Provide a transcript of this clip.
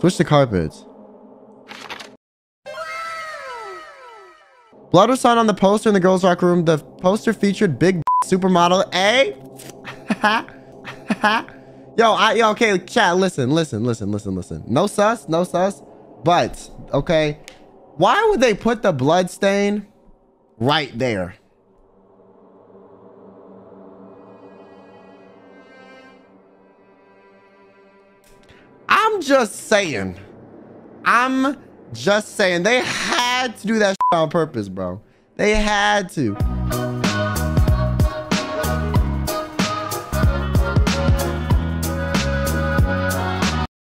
Switch the carpets. Blood was signed on the poster in the girls' locker room. The poster featured big supermodel A. Yo, okay, chat, listen. No sus. But, okay, why would they put the blood stain right there? I'm just saying. They had to do that shit on purpose, bro. They had to.